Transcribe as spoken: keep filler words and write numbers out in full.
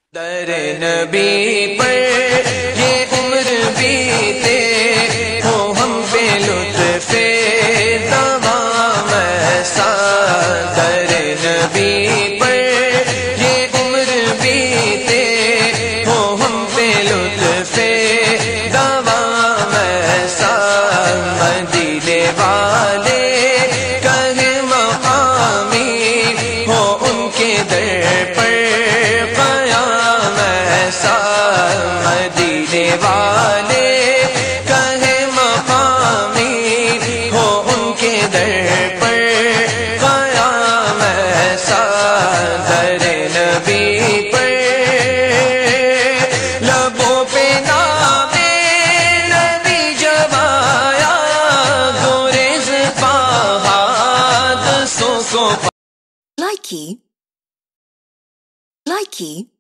در نبی پر یہ عمر بیتے ہو ہم پہ لطف دوام ایسا، در نبی پر یہ عمر بیتے ہو ہم پہ لطف دوام ایسا، مدینے والے کہے مقامی ہو ان کے در پر مدینے والے کہے مقامی ہو ان کے در پر قیام ایسا، در نبی پر لبوں پہ نام نبی جب آیا، گریز پہاد سو کو لائکی لائکی